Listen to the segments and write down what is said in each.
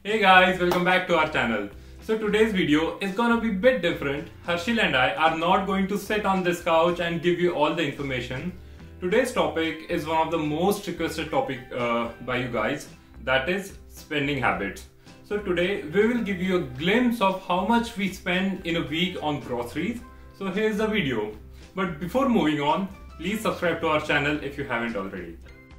Hey guys, welcome back to our channel. So today's video is gonna be a bit different. Harshil and I are not going to sit on this couch and give you all the information. Today's topic is one of the most requested topic by you guys, that is spending habits. So today we will give you a glimpse of how much we spend in a week on groceries. So here's the video. But before moving on, please subscribe to our channel if you haven't already.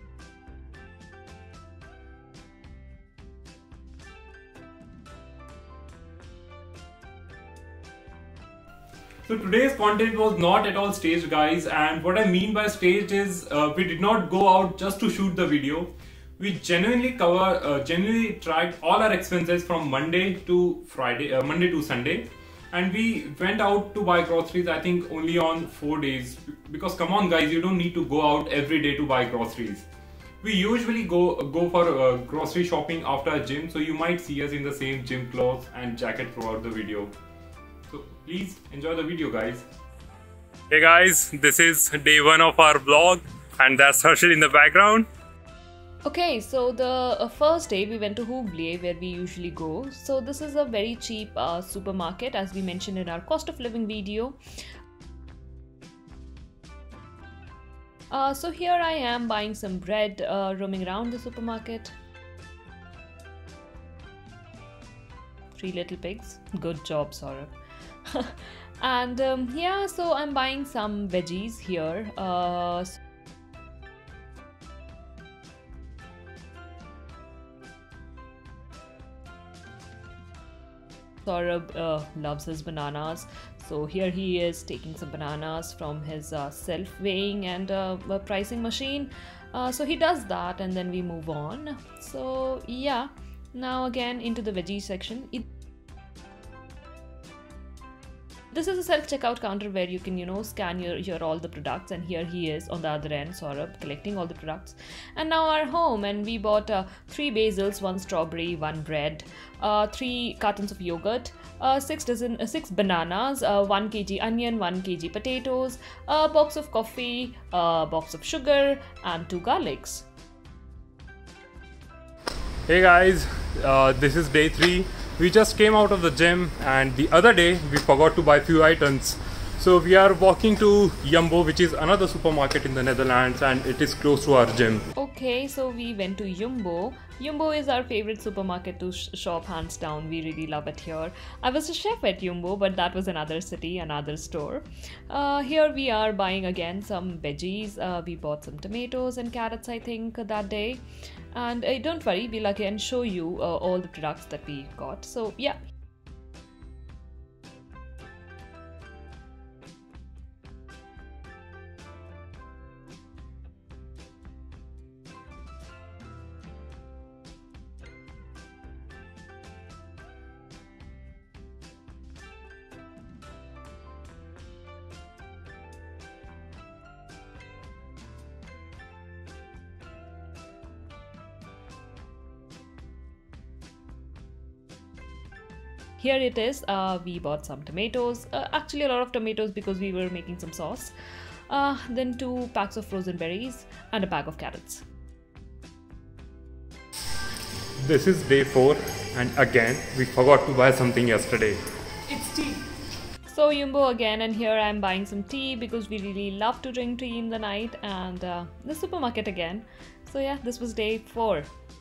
So today's content was not at all staged, guys, and what I mean by staged is we did not go out just to shoot the video. We genuinely tracked all our expenses from Monday to Sunday, and we went out to buy groceries I think only on 4 days, because come on guys, you don't need to go out every day to buy groceries. We usually go for grocery shopping after a gym, so you might see us in the same gym clothes and jacket throughout the video. So please enjoy the video, guys. Hey guys, this is day 1 of our vlog, and that's Harshil in the background. Okay, so the first day we went to Hooghly, where we usually go. So this is a very cheap supermarket, as we mentioned in our cost of living video. So here I am buying some bread, roaming around the supermarket. 3 little pigs. Good job, Saurabh. And yeah, so I'm buying some veggies here. Saurabh loves his bananas, so here he is taking some bananas from his self-weighing and pricing machine. So he does that, and then we move on. So yeah, now again into the veggie section. This is a self-checkout counter where you can, scan your all the products, and here he is on the other end, Saurabh, collecting all the products. And now our home, and we bought 3 basils, 1 strawberry, 1 bread, 3 cartons of yogurt, 6 bananas, 1 kg onion, 1 kg potatoes, a box of coffee, a box of sugar, and 2 garlics. Hey guys, this is day 3. We just came out of the gym, and the other day we forgot to buy few items. So we are walking to Jumbo, which is another supermarket in the Netherlands, and it is close to our gym. Okay, so we went to Jumbo. Jumbo is our favorite supermarket to shop, hands down. We really love it here. I was a chef at Jumbo, but that was another city, another store. Here we are buying again some veggies. We bought some tomatoes and carrots, I think, that day. And don't worry, we'll again show you all the products that we got. So yeah. Here it is. We bought some tomatoes, actually a lot of tomatoes because we were making some sauce. Then 2 packs of frozen berries and a bag of carrots. This is day 4, and again we forgot to buy something yesterday. It's tea. So Jumbo again, and here I'm buying some tea because we really love to drink tea in the night, and the supermarket again. So yeah, this was day 4.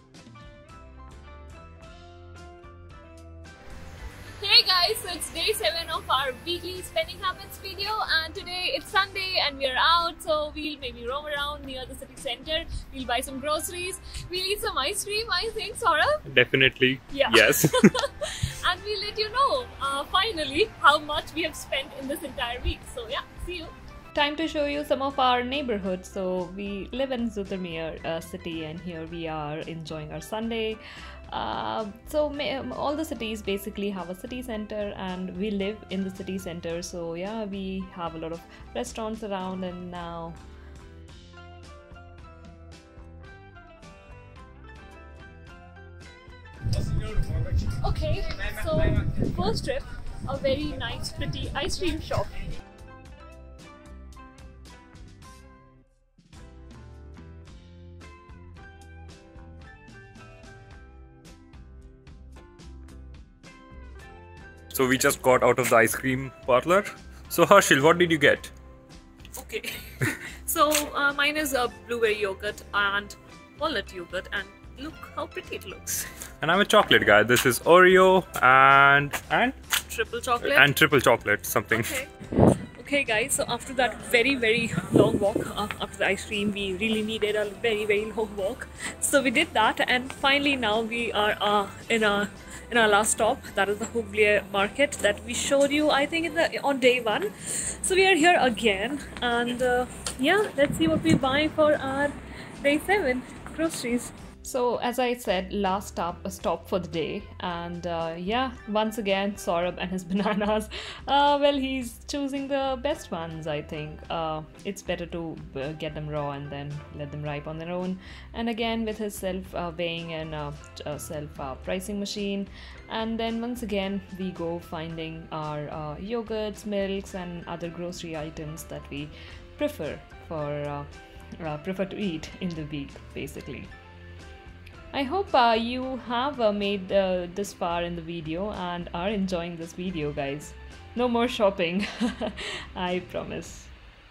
Hey guys, so it's day 7 of our weekly spending habits video, and today it's Sunday and we're out, so we'll maybe roam around near the city center, we'll buy some groceries, we'll eat some ice cream, I think, Saurabh? Definitely. Yeah. Yes. And we'll let you know finally how much we have spent in this entire week. So yeah, see you. Time to show you some of our neighborhoods. So we live in Zoetermeer city, and here we are enjoying our Sunday. All the cities basically have a city center, and we live in the city center. So yeah, we have a lot of restaurants around, and now Okay, so first trip, a very nice pretty ice cream shop. So we just got out of the ice cream parlor. So Harshil, what did you get? Okay. So mine is a blueberry yogurt and walnut yogurt, and look how pretty it looks. And I'm a chocolate guy. This is Oreo and Triple chocolate. and triple chocolate something. Okay. Okay guys, so after that very long walk after the ice cream, we really needed a very long walk. So we did that, and finally now we are in our last stop. That is the Hubli market that we showed you, I think, on day 1. So we are here again, and yeah, let's see what we buy for our day 7 groceries. So as I said, last stop for the day, and yeah, once again Saurabh and his bananas. Well, he's choosing the best ones, I think. It's better to get them raw and then let them ripe on their own. And again with his self weighing and self pricing machine. And then once again we go finding our yogurts, milks, and other grocery items that we prefer to eat in the week, basically. I hope you have made this far in the video and are enjoying this video, guys. No more shopping, I promise.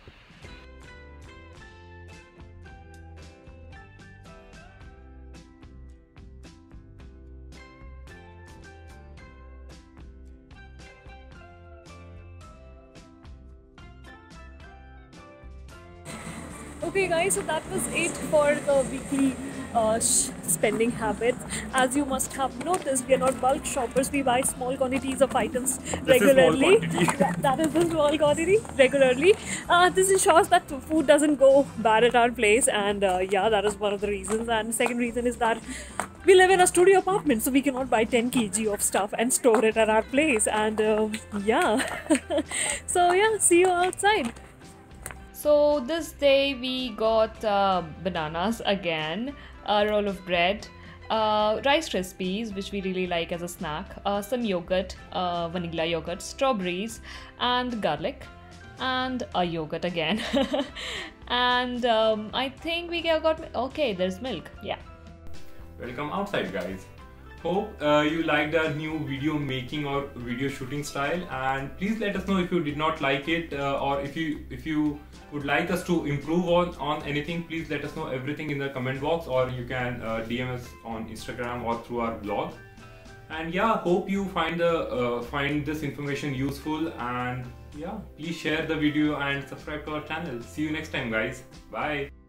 Okay guys, so that was it for the weekly spending habits. As you must have noticed, we are not bulk shoppers. We buy small quantities of items regularly. That is the small quantity regularly. This ensures that food doesn't go bad at our place, and yeah, that is one of the reasons. And the second reason is that we live in a studio apartment, so we cannot buy 10 kg of stuff and store it at our place. And yeah, so yeah, see you outside. So this day we got bananas again, a roll of bread, Rice Krispies, which we really like as a snack, some yogurt, vanilla yogurt, strawberries, and garlic, and a yogurt again. And I think we got, okay, there's milk, yeah. Welcome outside, guys. Hope you liked our new video making or video shooting style, and please let us know if you did not like it, or if you would like us to improve on anything. Please let us know everything in the comment box, or you can DM us on Instagram or through our blog. And yeah, hope you find this information useful, and yeah, please share the video and subscribe to our channel. See you next time, guys. Bye.